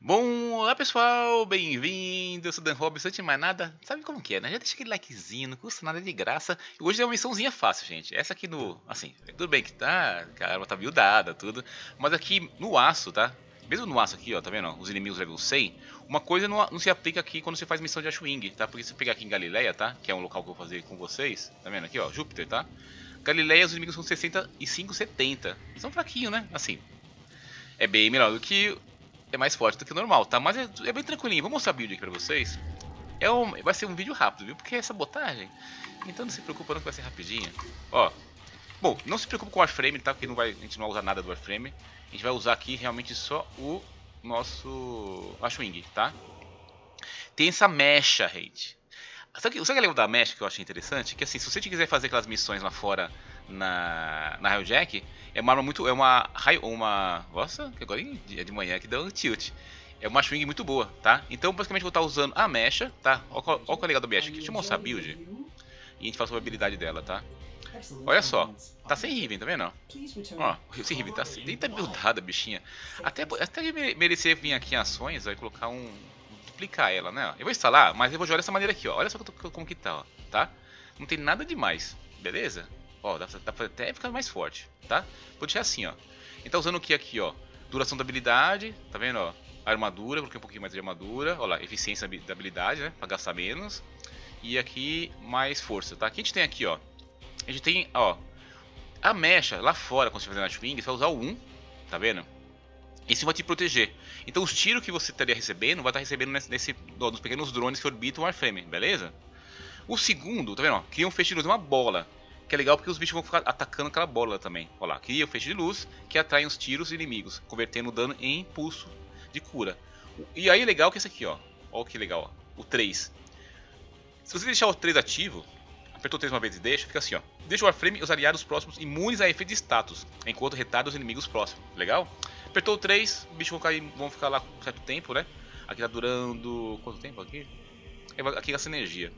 Bom, olá pessoal, bem-vindo, eu sou o Dan Robson, antes de mais nada, sabe como que é, né? Já deixa aquele likezinho, não custa nada de graça. E hoje é uma missãozinha fácil, gente. Essa aqui no, assim, tudo bem que a arma tá buildada, tudo. Mas aqui no aço, tá? Mesmo no aço aqui, ó, tá vendo? Ó, os inimigos level 100. Uma coisa não se aplica aqui quando você faz missão de Ashwing, tá? Porque se você pegar aqui em Galileia, tá? Que é um local que eu vou fazer com vocês, tá vendo aqui, ó, Júpiter, tá? Galileia, os inimigos são 65, 70. Eles são fraquinhos, né? Assim, é bem melhor do que é mais forte do que o normal, tá? Mas é bem tranquilinho. Vou mostrar a build aqui pra vocês. Vai ser um vídeo rápido, viu? Porque é sabotagem. Então não se preocupa não que vai ser rapidinho. Ó. Bom, não se preocupe com o Warframe, tá? Porque a gente não vai usar nada do Warframe. A gente vai usar aqui realmente só o nosso Ashwing, tá? Tem essa mecha, gente. Sabe o que é legal da mecha que eu achei interessante? Que assim, se você quiser fazer aquelas missões lá fora na Railjack, é uma arma muito. Nossa, que agora é de manhã que dá um tilt. É uma swing muito boa, tá? Então basicamente eu vou estar usando a mecha, tá? Olha o que é legal da mecha aqui. Deixa eu mostrar a build. E a gente fala sobre a habilidade dela, tá? Olha só, tá sem Riven, tá vendo? Ó, esse Riven tá sem. Nem tá buildada, bichinha. Até merecer vir aqui em ações, vai colocar duplicar ela, né? Eu vou instalar, mas eu vou jogar dessa maneira aqui, ó. Olha só como que tá, ó, tá? Não tem nada demais, beleza? Ó, dá pra até ficar mais forte, tá? Vou deixar assim, ó. A gente tá usando o que aqui, ó? Duração da habilidade, tá vendo, ó? Armadura, coloquei um pouquinho mais de armadura. Ó lá, eficiência da habilidade, né? Pra gastar menos. E aqui, mais força, tá? O que a gente tem aqui, ó? A gente tem, ó, a mecha lá fora, quando você fazer na Swing, você vai usar o 1, tá vendo? Isso vai te proteger. Então os tiros que você estaria recebendo, vai estar recebendo nos pequenos drones que orbitam o Warframe, beleza? O segundo, tá vendo? Ó, cria um feixe de luz, uma bola. Que é legal porque os bichos vão ficar atacando aquela bola também. Ó lá, cria um feixe de luz que atrai os tiros inimigos, convertendo o dano em impulso de cura. E aí é legal que esse aqui, ó. Ó que legal, ó. O 3. Se você deixar o 3 ativo, apertou 3 uma vez e deixa, fica assim, ó. Deixa o Warframe e os aliados próximos imunes a efeito de status, enquanto retarda os inimigos próximos. Legal? Apertou o 3, os bichos vão ficar lá por certo tempo, né? Aqui tá durando... quanto tempo aqui? Aqui gasta energia.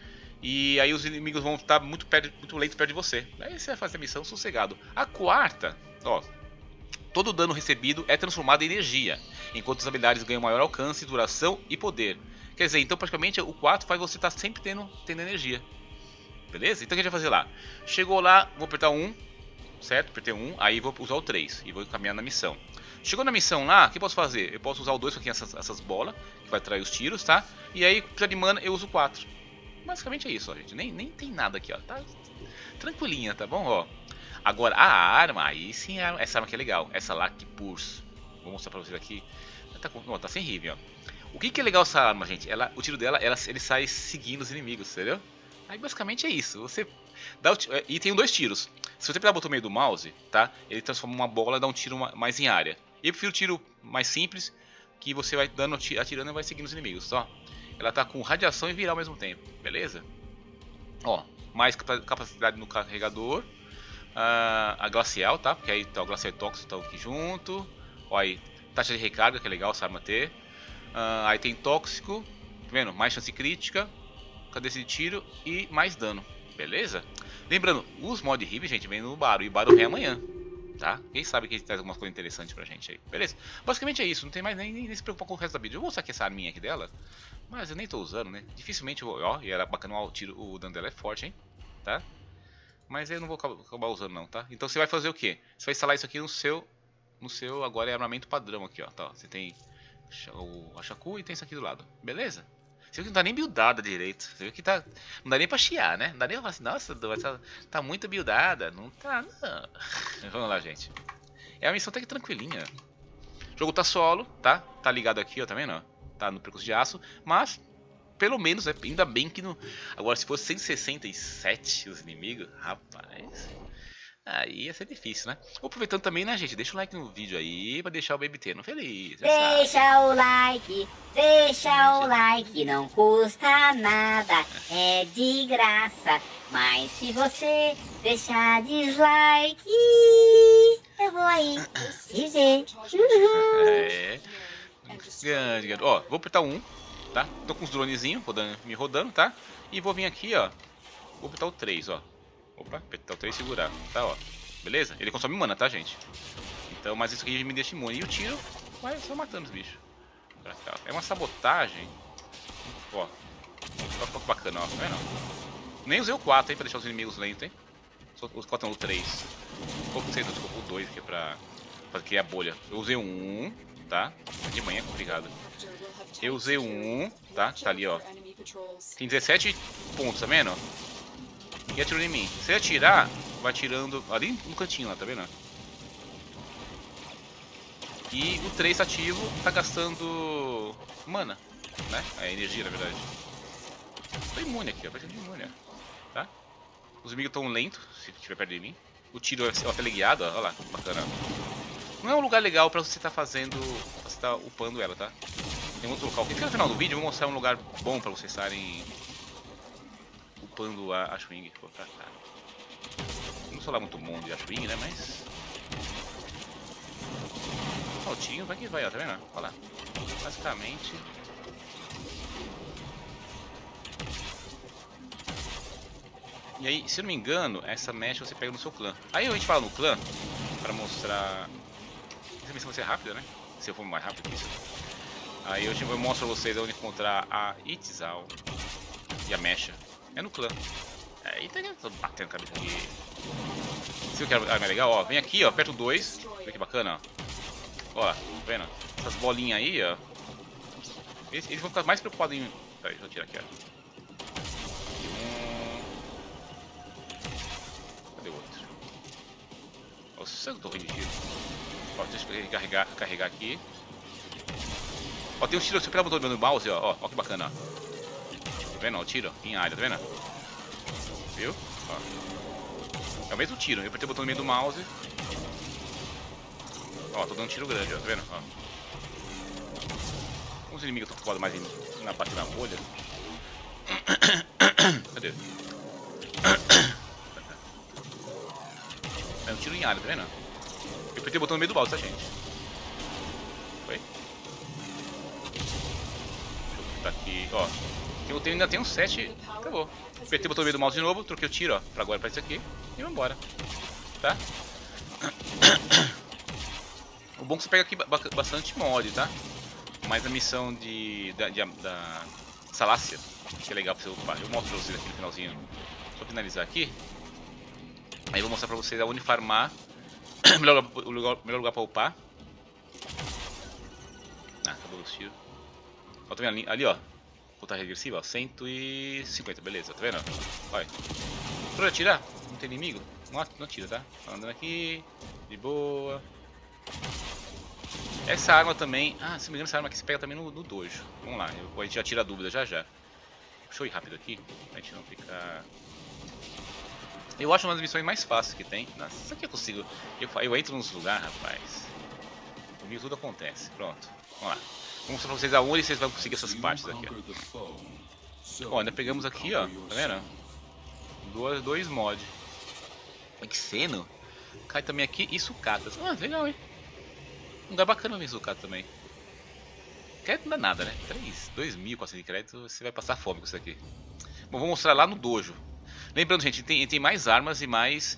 E aí os inimigos vão estar muito lentos perto de você. Aí você vai fazer a missão sossegado. A quarta, ó. Todo o dano recebido é transformado em energia, enquanto as habilidades ganham maior alcance, duração e poder. Quer dizer, então praticamente o 4 faz você estar sempre tendo energia. Beleza? Então o que a gente vai fazer lá? Chegou lá, vou apertar 1, certo? Apertei 1, aí vou usar o 3 e vou caminhar na missão. Chegou na missão lá, o que eu posso fazer? Eu posso usar o 2 aqui, essas bolas, que vai atrair os tiros, tá? E aí, precisar de mana, eu uso o 4. Basicamente é isso, ó, gente. Nem tem nada aqui, ó. Tá tranquilinha, tá bom? Ó. Agora, a arma, aí sim, essa arma aqui é legal. Essa Lac Pulse. Vou mostrar pra vocês aqui. Tá sem Riven, ó. O que é legal essa arma, gente? O tiro dela, ele sai seguindo os inimigos, entendeu? Aí basicamente é isso. Você dá e tem 2 tiros. Se você apertar o botão meio do mouse, tá? Ele transforma uma bola e dá um tiro mais em área. Eu prefiro o tiro mais simples, que você vai atirando e vai seguindo os inimigos, ó. Ela tá com radiação e virar ao mesmo tempo, beleza? Ó, mais capacidade no carregador. A glacial, tá? Porque aí tá o glacial tóxico, tá aqui junto. Ó, aí taxa de recarga, que é legal essa arma ter. Aí tem tóxico, tá vendo? Mais chance crítica, cadência de tiro e mais dano, beleza? Lembrando, os mod Riven, gente, vem no Baro, e o Baro vem amanhã, tá? Quem sabe que ele traz algumas coisas interessantes pra gente aí, beleza? Basicamente é isso, não tem mais nem se preocupar com o resto da vídeo. Eu vou usar aqui essa arminha aqui dela, mas eu nem tô usando, né? Dificilmente eu vou, ó, e era bacana o dano dela é forte, hein? Tá? Mas eu não vou acabar usando não, tá? Então você vai fazer o quê? Você vai instalar isso aqui no seu agora é armamento padrão aqui, ó, tá? Você tem a Shaku e tem isso aqui do lado, beleza? Você viu que não tá nem buildada direito. Você viu que tá. Não dá nem pra chiar, né? Não dá nem pra falar assim, nossa, tá muito buildada. Não tá, não. Vamos lá, gente. É uma missão até que tranquilinha. O jogo tá solo, tá? Tá ligado aqui, ó, tá vendo? Tá no percurso de aço. Mas, pelo menos, ainda bem que não. Agora, se fosse 167 os inimigos, rapaz. Aí ia ser difícil, né? Aproveitando também, né, gente? Deixa o like no vídeo aí pra deixar o Baby Teno feliz. Deixa o like, não custa nada, é de graça. Mas se você deixar dislike, eu vou aí dizer. É. Grande. Ó, vou apertar 1, tá? Tô com os dronezinhos me rodando, tá? E vou vir aqui, ó. Vou apertar o 3, ó. Opa, apertar o 3 e segurar, tá, ó. Beleza? Ele consome mana, tá, gente? Então, mas isso aqui me deixa imune. E o tiro vai só matando os bichos. pra cá. É uma sabotagem. Ó. Olha que bacana, ó. Tá vendo? Nem usei o 4, hein, pra deixar os inimigos lentos, hein. Só os 4 não, o 3. Desculpa, o 2 aqui pra criar a bolha. Eu usei o 1, tá? De manhã é complicado. Eu usei o 1, tá? Tá ali, ó. Tem 17 pontos, tá vendo? E atirou em mim. Se ele atirar, vai atirando ali no cantinho lá, tá vendo? E o 3 ativo tá gastando mana, né? É energia, na verdade. Tô imune aqui, ó. Vai ser imune, ó. Tá? Os inimigos estão lentos, se estiver perto de mim. O tiro é teleguiado, ó. Olha lá, bacana. Não é um lugar legal pra você estar fazendo... Você tá upando ela, tá? Tem outro local. Quem fica no final do vídeo, eu vou mostrar um lugar bom pra vocês estarem... upando a Ashwing. Pô, tá. Não sou lá muito bom de Ashwing, né? Mas... Altinho, vai que vai, ó. Tá vendo? Olha lá. Basicamente... E aí, se eu não me engano, essa mecha você pega no seu clã. Aí a gente fala no clã, pra mostrar... Essa missão vai ser rápida, né? Se eu for mais rápido que isso. Aí eu mostro pra vocês onde encontrar a Itzal e a mecha. É no clã. Aí tá batendo a cabeça aqui. Se eu quero mais legal, ó, vem aqui, ó, aperta o 2. Olha que bacana, ó. Ó, tá vendo? Essas bolinhas aí, ó. Eles vão ficar mais preocupados em... Peraí, deixa eu tirar aqui, ó. Nossa, eu tô ruim de tiro. Ó, deixa eu carregar aqui. Ó, tem um tiro, se eu pegar o botão do mouse, ó, que bacana, ó. Tá vendo? Ó, o tiro, em área, tá vendo? Viu? Ó. É o mesmo tiro, eu apertei o botão no meio do mouse. Ó, tô dando um tiro grande, ó, tá vendo? Ó. Os inimigos estão focados mais na bater na bolha. Cadê? É um tiro em área, tá vendo? Eu apertei o botão no meio do balde, tá, gente? Foi? Deixa eu botar aqui, ó. Ainda tem um 7. Acabou. Apertei o botão no meio do mouse de novo, troquei o tiro, ó. Pra agora, pra isso aqui. E vamos embora. Tá? O bom é que você pega aqui bastante mod, tá? Mas a missão da Salácia, que é legal pra você ocupar. Eu mostro pra vocês aqui no finalzinho. Só finalizar aqui. Aí eu vou mostrar pra vocês aonde farmar. melhor lugar pra upar. Ah, acabou os tiros. Ó, tá vendo ali, ó. Voltar regressiva, ó. 150, beleza, tá vendo? Olha. Pra atirar, não tem inimigo. Não atira, tá? Andando aqui, de boa. Essa arma também. Ah, se me engano, essa arma aqui se pega também no dojo. Vamos lá, a gente já tira a dúvida já. Deixa eu ir rápido aqui, pra gente não ficar. Eu acho uma das missões mais fáceis que tem. Nossa, isso aqui eu consigo. Eu entro nos lugares, rapaz. Comigo tudo acontece. Pronto. Vamos lá. Vou mostrar pra vocês aonde vocês vão conseguir essas partes aqui, ó. Ó, ainda pegamos aqui, ó. Tá vendo? Dois mods. Xeno. Cai também aqui e sucatas. Ah, legal, hein? Um lugar bacana ver sucata também. Crédito não dá nada, né? 2.400 de crédito, você vai passar fome com isso aqui. Bom, vou mostrar lá no dojo. Lembrando, gente, tem mais armas e mais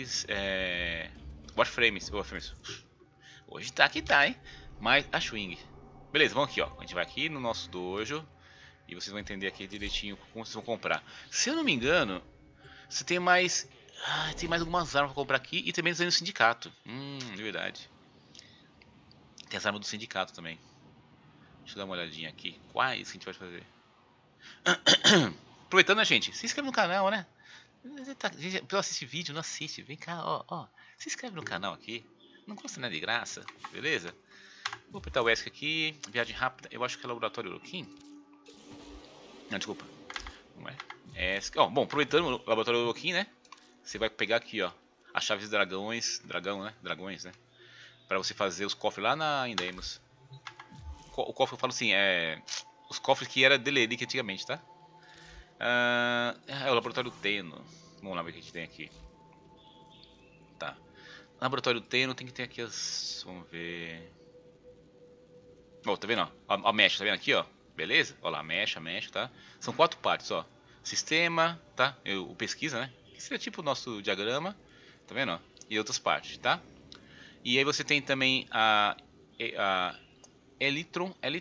Warframes. Hoje tá que tá, hein? Mais Ashwing. Beleza, vamos aqui, ó. A gente vai aqui no nosso dojo e vocês vão entender aqui direitinho como vocês vão comprar. Se eu não me engano, você tem mais... tem mais algumas armas pra comprar aqui e também no sindicato. É verdade. Tem as armas do sindicato também. Deixa eu dar uma olhadinha aqui. Quais que a gente vai fazer? Aproveitando, né, gente? Se inscreve no canal, né? Gente, pra assistir vídeo, não assiste. Vem cá, ó. Se inscreve no canal aqui. Não custa nada de graça, beleza? Vou apertar o ESC aqui. Viagem rápida. Eu acho que é Laboratório Orokin. Não, desculpa. Não é. ESC. Ó, bom, aproveitando o Laboratório Orokin, né? Você vai pegar aqui, ó. As chaves de dragões. Dragões, né? Pra você fazer os cofres lá na Indemos. O cofre, eu falo assim, os cofres que era Deleric antigamente, tá? É o Laboratório Teno. Vamos lá ver o que a gente tem aqui. Tá. Laboratório Teno tem que ter aqui as... Vamos ver... Ó, tá vendo, ó? A mecha, tá vendo aqui, ó? Beleza? Ó lá, mecha, tá? São 4 partes, ó. Sistema, tá? O pesquisa, né? Que seria tipo o nosso diagrama. Tá vendo, ó? E outras partes, tá? E aí você tem também a Elytron,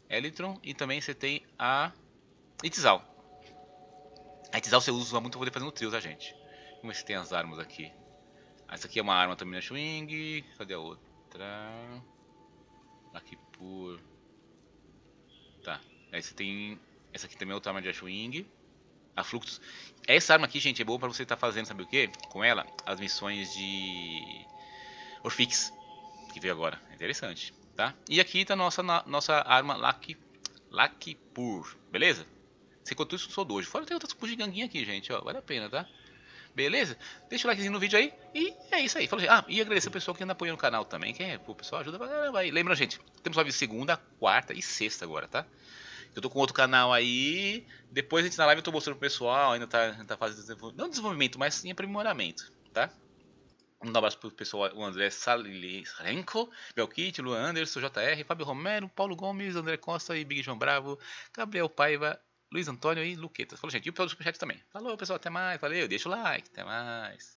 Elytron e também você tem a Itzal. A Itzal você usa muito pra poder fazer no trio, tá, gente? Como é que você tem as armas aqui? Essa aqui é uma arma também na Swing. Cadê a outra? Aqui por... Tá. Aí você tem... Essa aqui também é outra arma de Ashwing. A Fluxus. Essa arma aqui, gente, é boa pra você estar fazendo, sabe o que? Com ela, as missões de... Orphix. Que veio agora. É interessante, tá? E aqui tá a nossa arma Lakipur. Beleza? Você enquanto isso, sou dojo. Fora tem outras bugiganguinhas aqui, gente, ó. Vale a pena, tá? Beleza? Deixa o likezinho no vídeo aí. E é isso aí. Falou, gente. Ah, e agradecer o pessoal que anda apoiando o canal também. Que é, pô, o pessoal ajuda pra caramba aí. Lembra, gente, temos live segunda, quarta e sexta agora, tá? Eu tô com outro canal aí. Depois a gente na live eu tô mostrando pro pessoal. Ainda tá fazendo desenvolvimento. Não desenvolvimento, mas sim aprimoramento, tá? Um abraço pro pessoal, o André Salirenko, Belkit, Luan Anderson, JR, Fábio Romero, Paulo Gomes, André Costa e Big João Bravo, Gabriel Paiva, Luiz Antônio e Luqueta. Falou, gente, e o pessoal do Superchat também. Falou, pessoal, até mais, valeu, deixa o like, até mais.